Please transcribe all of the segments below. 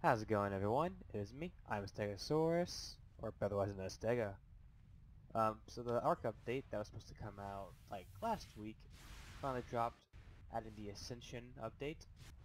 How's it going, everyone? It is me. I'm Stegosaurus, or otherwise known as Stego. So the Ark update that was supposed to come out like last week finally dropped, adding the Ascension update.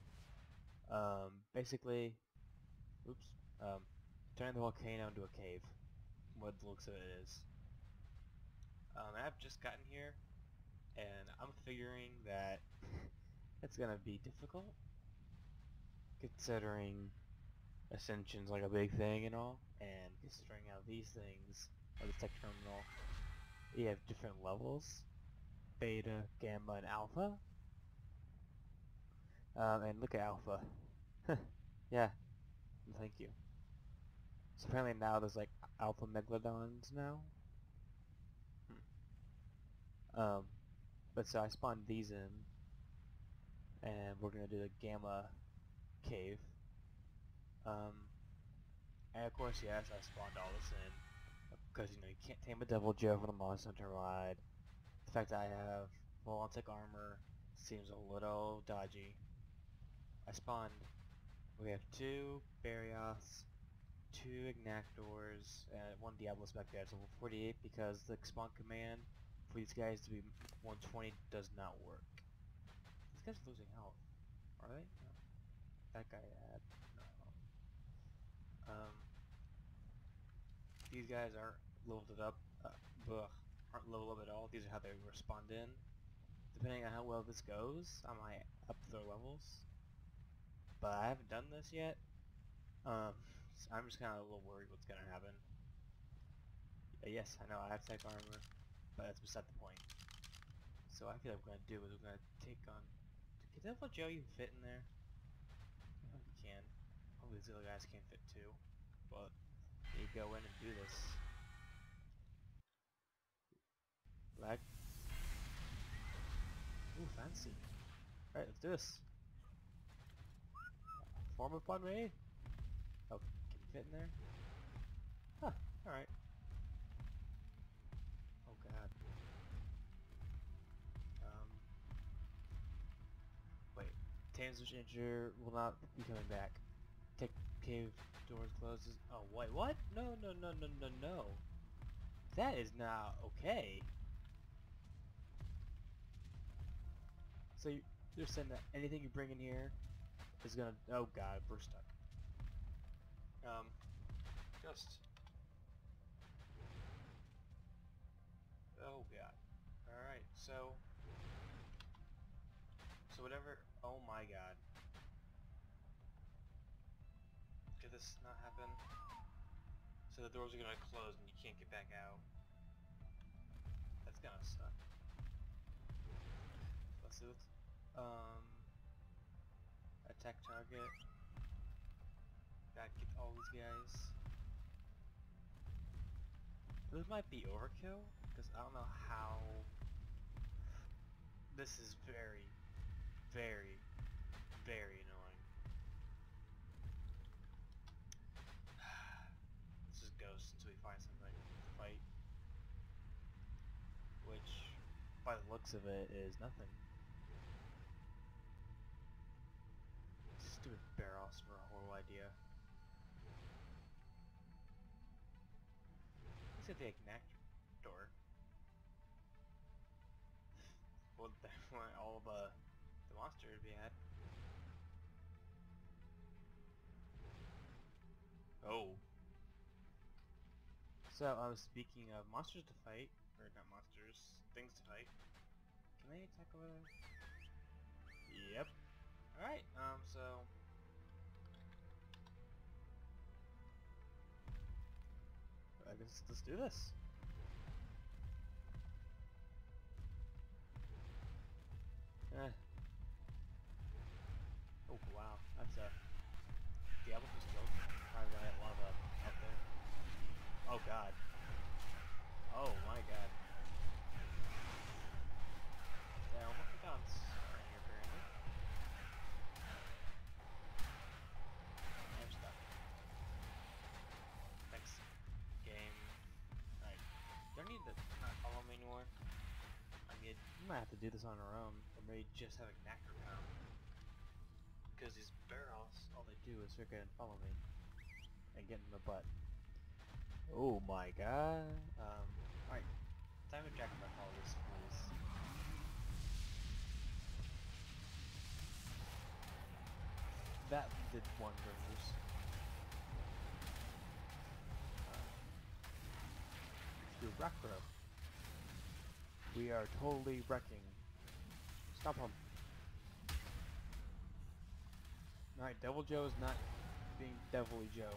Basically, oops, turning the volcano into a cave. What the looks of it is. I've just gotten here, and I'm figuring that it's gonna be difficult, considering Ascension's like a big thing and all, and considering how these things, or the tech terminal, you have different levels, beta, gamma, and alpha. And look at alpha. Yeah, thank you. So apparently now there's like alpha megalodons now. Hmm. But so I spawned these in, and we're gonna do the gamma cave. Um, and of course, yes, I spawned all this in because you can't tame a devil Joe for the Monster Hunter ride. The fact that I have full-on tech armor seems a little dodgy. I spawned. We have 2 Barioths, 2 Ignactors, and 1 Diablo back there. It's level 48 because the spawn command for these guys to be 120 does not work. These guys are losing health. Are they? No. That guy had. No. These guys aren't leveled up. Aren't leveled up at all. These are how they respond in. Depending on how well this goes, I might up their levels. But I haven't done this yet. So I'm just kind of a little worried what's gonna happen. Yes, I know I have tech armor, but that's beside the point. So I feel like we're gonna do is we're gonna take on. Can Devil Joe even fit in there? I hope he can. Hopefully these other guys can fit too. But you go in and do this. Lag. Ooh, fancy. Alright, let's do this. Form upon me. Oh, can you fit in there? Huh, alright. Oh god. Wait. Tames which injure will not be coming back. Tech cave doors closes. Oh wait, what? No, no, no, no, no, no. That is not okay. So you're saying that anything you bring in here is gonna. Oh god, we're stuck. Um, just. Oh god. All right, so. So whatever. Oh my god. Could this not happen? So the doors are gonna close and you can't get back out. That's gonna suck. Let's do it. Attack target. Gotta get all these guys. This might be overkill, because I don't know how... This is very, very, very annoying. Let's just ghost until we find something to fight. Which, by the looks of it, is nothing. Stupid Barrows were a horrible idea. Let's get the Ignactor. Well, that's why all the monster would be at. Oh. So, speaking of monsters to fight, or not monsters, things to fight. Can they attack over there? Yep. Alright, so... I guess let's do this. Eh. Oh, wow. That's a... Diablo just killed probably that lava up there. Oh, God. Oh, my God. Yeah, almost a dance right here, apparently. I'm stuck. Thanks, game. Alright. Don't need to not follow me anymore. You might have to do this on our own, or maybe just have a Knacker come. Because these barrels, all they do the circuit and follow me. And get in the butt. Oh my god. Alright. Time to jack back all this, please. That did wonders. Your wrecker. We are totally wrecking. Stop him. Alright, Devil Joe is not being Devilly Joe.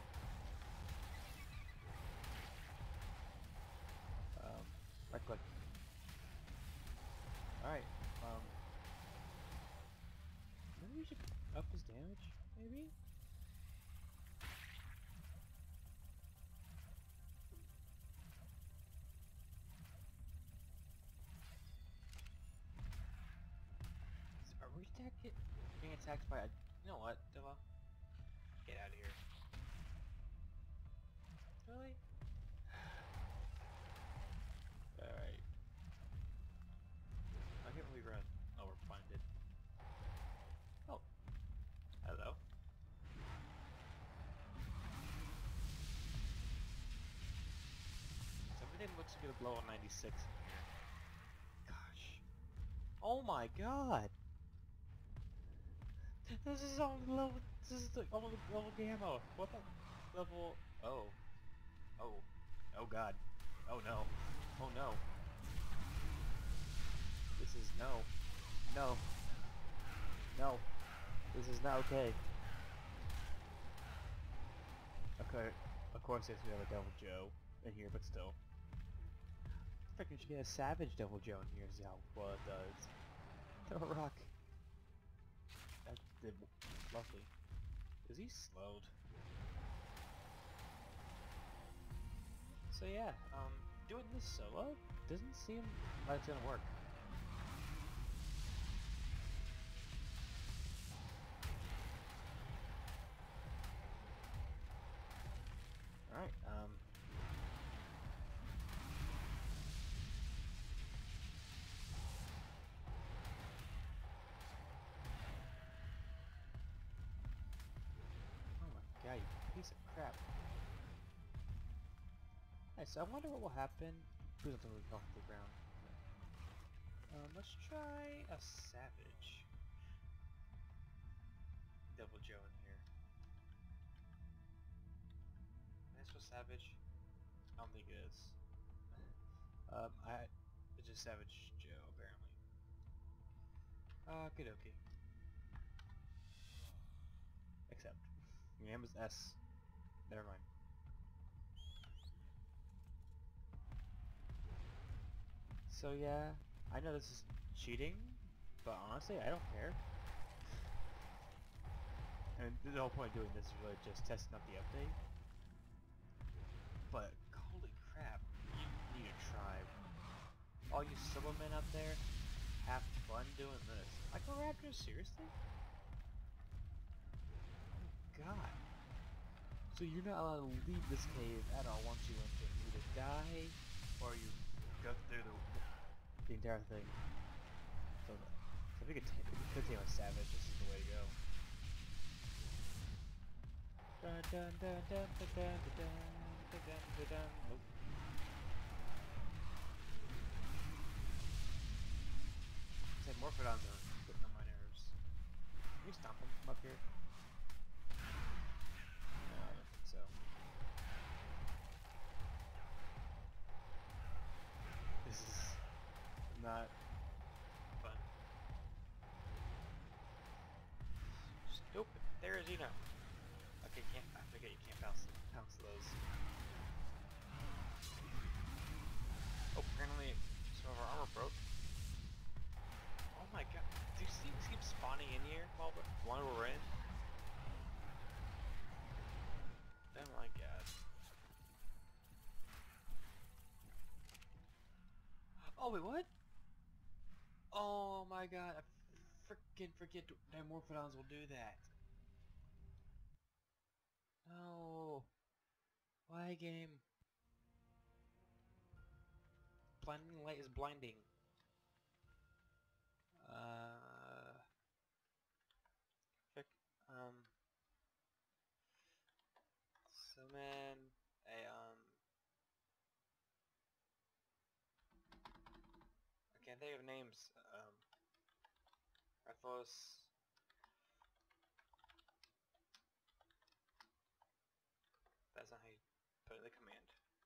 Right click. Alright, maybe we should up his damage, maybe? Are we being attacked by a... You know what, Dilla? Get out of here. Really? Alright. I can't really run. Oh, we're blinded. Oh. Hello. Everything looks like it'll blow a 96 in here. Gosh. Oh my god! This is all level... This is the level gamma. What the... Level... Oh. Oh. Oh god. Oh no. Oh no. This is no. No. No. This is not okay. Okay. Of course yes, we have a Devil Joe in here, but still. I think we should get a Savage Devil Joe in here and see how well it does. Throw a rock. That did lovely. Is he slowed? So yeah, doing this solo doesn't seem like it's gonna work. Alright, oh my god, you piece of crap. Alright, so I wonder what will happen. Please don't really fall to the ground. Let's try a Savage Devil Joe in here. That's what Savage? I don't think it is. It's just Savage Joe, apparently. Okie dokie. Except, your name is S. Never mind. So yeah, I know this is cheating, but honestly, I don't care. And the whole point of doing this is really just testing out the update. But holy crap, you need a tribe. All you solo men up there, have fun doing this. Micro Raptors, seriously? Oh god. So you're not allowed to leave this cave at all once you enter. You either die, or you go through the entire thing. So if we could tame a Savage, this is the way to go. Dun dun dun dun dun dun dun dun dun dun dun. Nope. It's like Morphodons are getting on my nerves. Can we stomp them from up here? No, I don't think so. This is not fun. Stupid. There is Eno. Okay, I forget you can't pounce those. Oh, apparently some of our armor broke. Oh my god. Do you see these keep spawning in here while we're in? Oh my god. Oh wait, what? Oh my god, I freaking forget Dimorphodons will do that. No. Why, game? Blinding light is blinding. Frick, man. I can't think of names. Raphos. That's not how you put in the command.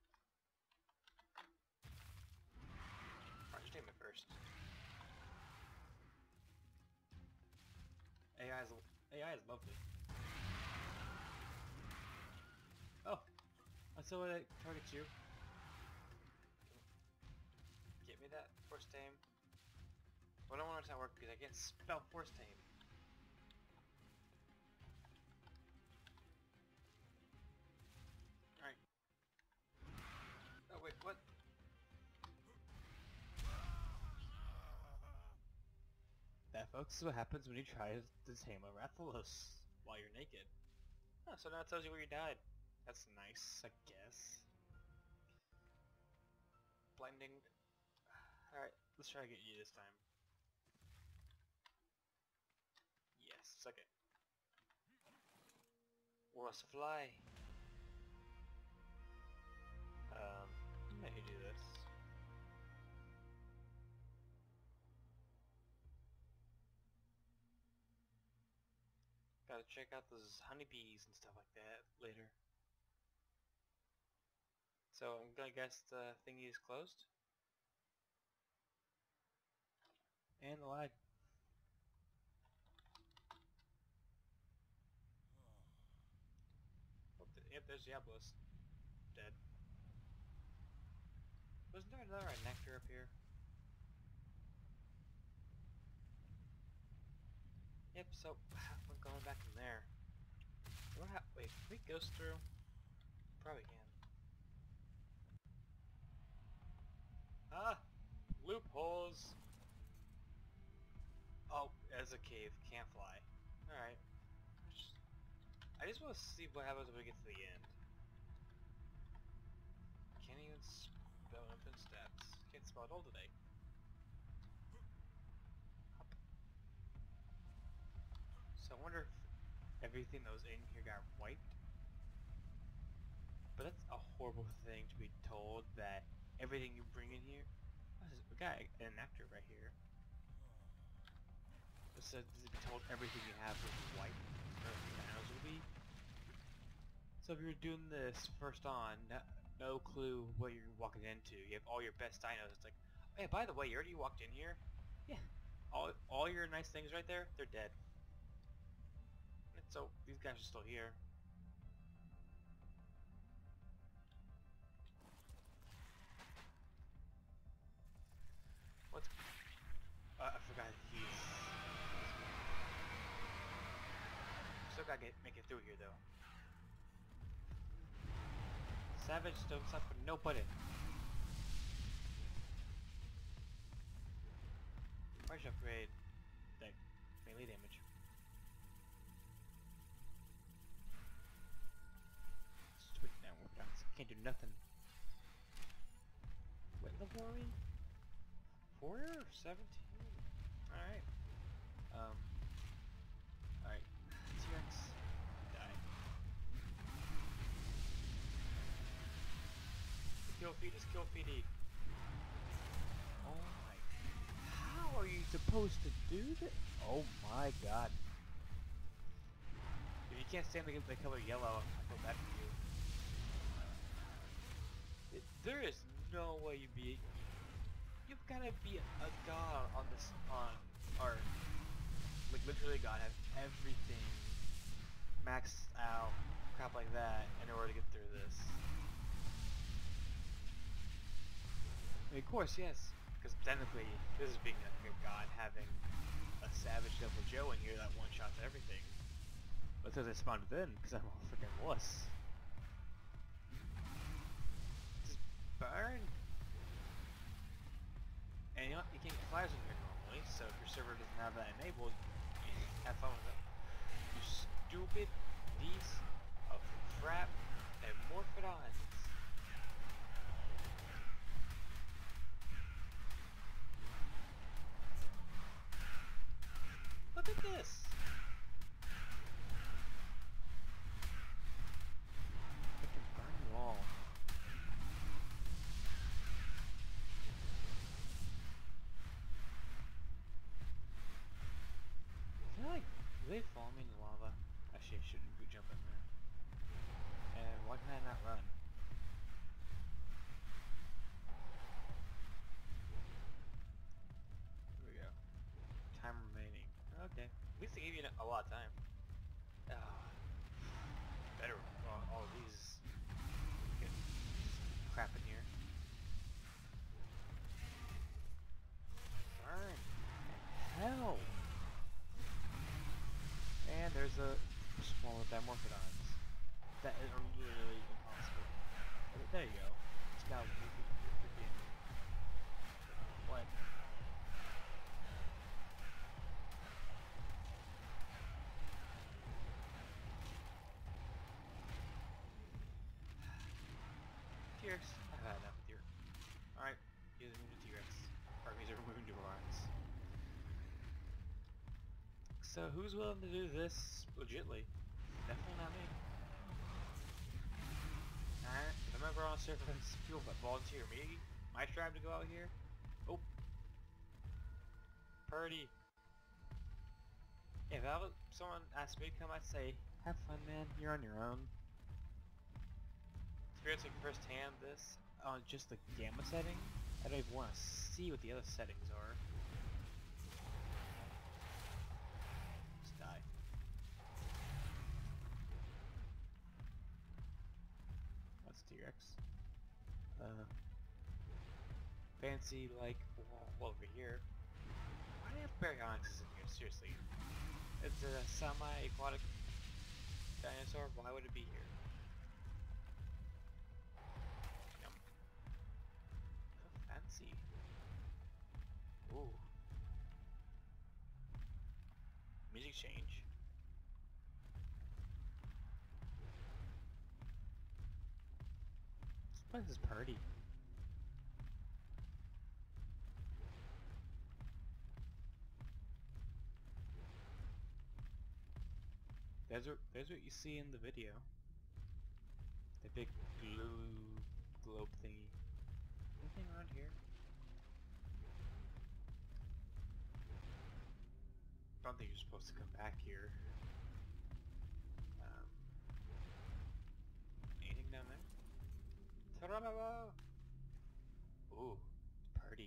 Alright, just name it first. AI is lovely. Oh, I saw it targets you. Get me that force tame. Well, I don't want it to work because I can't spell force tame. Alright. Oh wait, what? That, folks, is what happens when you try to tame a Rathalos while you're naked. Oh, so now it tells you where you died. That's nice, I guess. Blinding. Alright, let's try to get you this time. Yes, okay. Wants to fly. Let me do this. Gotta check out those honeybees and stuff like that later. So I'm gonna guess the thingy is closed. And the lag. Oh, yep, there's Diablos. Dead. Wasn't there another nectar up here? Yep, so I'm going back in there. Wait, can we ghost through? Probably can. Ah! Loopholes! Oh, as a cave. Can't fly. Alright. I just want to see what happens when we get to the end. Can't even spell open stats. Can't spell it all today. Up. So I wonder if everything that was in here got wiped. But that's a horrible thing to be told, that everything you bring in here... We got an actor right here. It says to be told everything you have will be wiped, or dinos will be. So if you're doing this first on, no clue what you're walking into. You have all your best dinos. It's like, hey, by the way, you already walked in here? Yeah. All your nice things right there, they're dead. And so these guys are still here. What's... I forgot he's... Still gotta make it through here though. Savage don't stop for nobody. Charge upgrade. That melee damage. Stupid network bounce. Can't do nothing. What level are we? 4 or 17? Alright. Alright. T-Rex. Die. Kill feed is kill feedy. Oh my. How are you supposed to do that? Oh my god. If you can't stand the color yellow, I feel bad for you. There is no way you've gotta be a god on this, or like literally god, have everything maxed out, crap like that, in order to get through this. I mean, of course, yes, because technically this is being a god, having a savage Devil Joe in here that one-shots everything. But because I spawned it in, because I'm a freaking wuss. Just burn! And you know, you can't get flyers in here normally, so if your server doesn't have that enabled, have fun with it. You stupid piece of crap and Morphodons. Look at this! Freaking run. Here we go. Time remaining. Okay. At least they gave you a lot of time. Better all of these. Get crap in here. Burn. Hell. And there's a smaller Dimorphodons. That are literally impossible. There you go. Just gotta freaking. What? T-Rex. I've had enough with you. Alright, use a move to T-Rex. Or use a move to Durans. So who's willing to do this legitly? Definitely not me. Alright, if I'm ever on a server with people that volunteer me, my tribe to go out here. Oh. Purdy. If someone asked me to come, I'd say, have fun, man. You're on your own. Experiencing firsthand this on just the gamma setting, I don't even want to see what the other settings are. Just die. That's T-Rex. Fancy like wall over here. Why do they have Baryonyxes in here? Seriously. It's a semi-aquatic dinosaur. Why would it be here? Yum. Oh, fancy. Ooh. Music change. This place is pretty. There's what you see in the video. The big blue globe thingy. Anything around here? I don't think you're supposed to come back here. Anything down there? Ta-da-da-da! Ooh, party.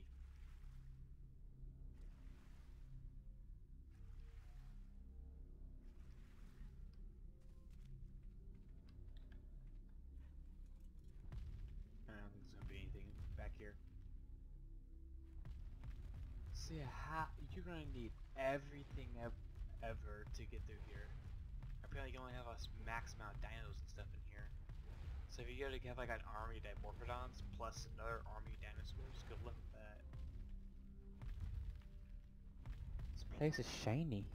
I don't think there's gonna be anything back here. See how you're gonna need everything ever to get through here. Apparently you can only have a max amount of dinos and stuff in here. So if you gotta have like an army of Dimorphodons plus another army of dinosaurs, good luck with that. This place is shiny.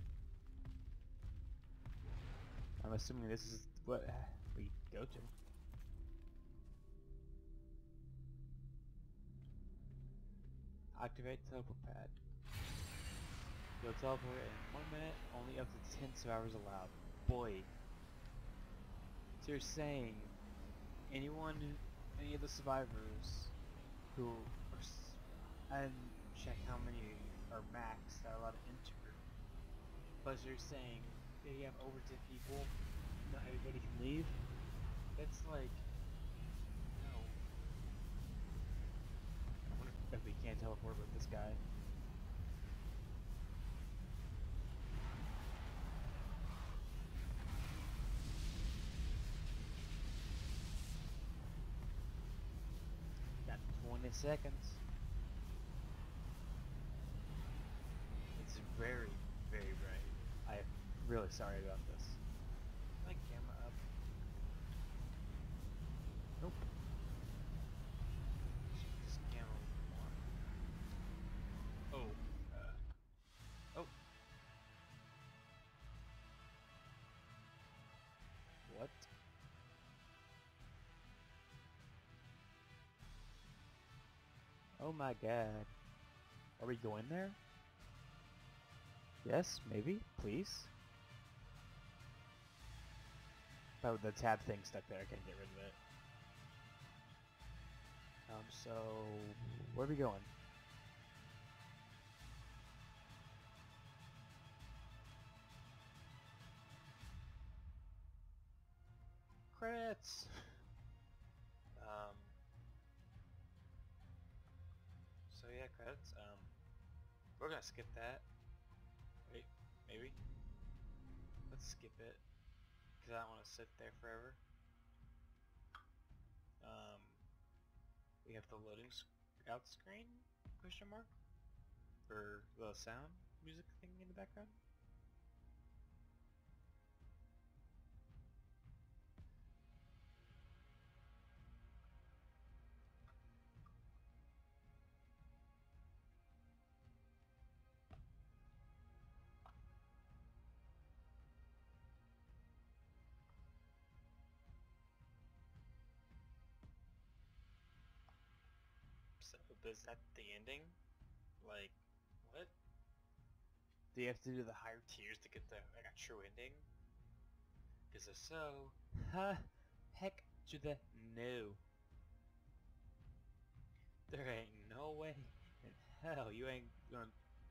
I'm assuming this is what we go to. Activate teleport pad. You'll teleport in 1 minute, only up to 10 survivors allowed. Boy. So you're saying any of the survivors who are, and check how many are max that are allowed to enter. But you're saying if you have over 10 people, not everybody can leave? That's like, no. I wonder if we can't teleport with this guy. Got 20 seconds. It's very, very bright. I'm really sorry about this. My camera up. Nope. Just camera on. Oh. Oh. What? Oh my god. Are we going there? Yes, maybe, please. Oh, the tab thing stuck there, I can't get rid of it. So, where are we going? Credits! credits. We're gonna skip that. Wait, maybe. Let's skip it because I don't want to sit there forever. We have the loading out screen question mark for the sound music thing in the background. So is that the ending? Like, what? Do you have to do the higher tiers to get the like a true ending? Because if so, heck to the no. There ain't no way in hell you ain't gonna.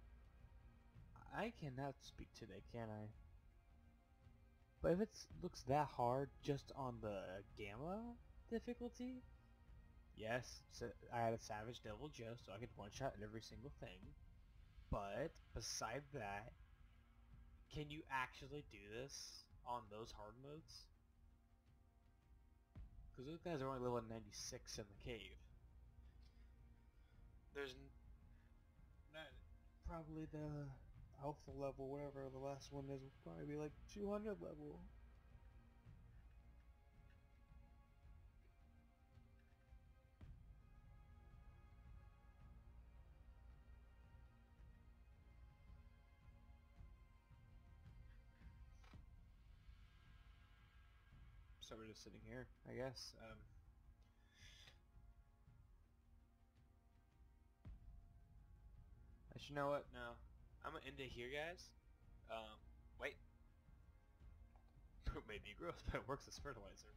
I cannot speak today, can I? But if it looks that hard just on the Gamma difficulty, yes, so I had a Savage Devil Joe, so I could one-shot every single thing. But beside that, can you actually do this on those hard modes? Because those guys are only level 96 in the cave. There's not probably the alpha level, whatever the last one is, will probably be like 200 level. So we're just sitting here, I guess. Actually, you know what? No. I'm gonna end it here, guys. Wait. It may be gross, but it works as fertilizer.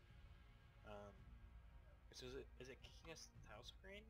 So is it kicking us to the title screen?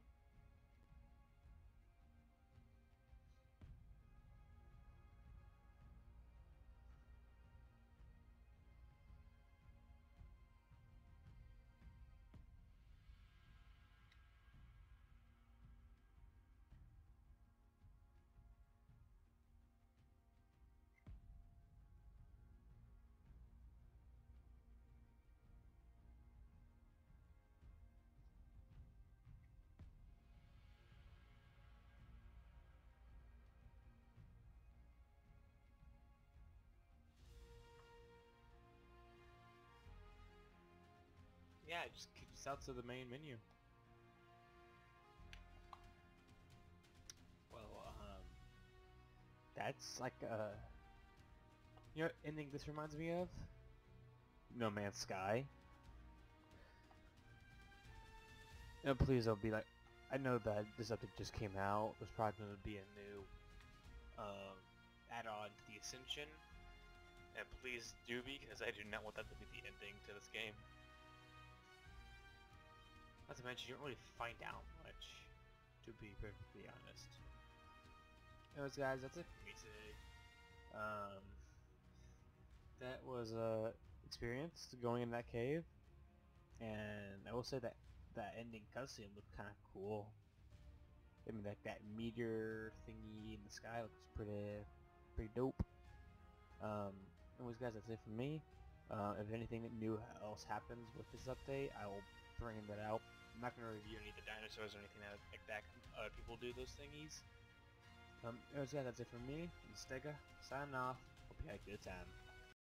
Yeah, it just kicks us out to the main menu. Well, that's like you know what ending this reminds me of? No Man's Sky. And please don't be like, I know that this update just came out. There's probably going to be a new add-on to the Ascension. And please do, because I do not want that to be the ending to this game. Not to mention, you don't really find out much, to be perfectly honest. Anyways guys, that's it for me today. That was a experience going in that cave. And I will say that that ending cutscene looked kind of cool. I mean, like that meteor thingy in the sky looks pretty dope. Anyways, guys, that's it for me. If anything new else happens with this update, I will bring that out. I'm not gonna review any of the dinosaurs or anything like that. Other people do those thingies. Anyways, guys, that's it for me. I'm Stega, signing off. Hope you had a good time.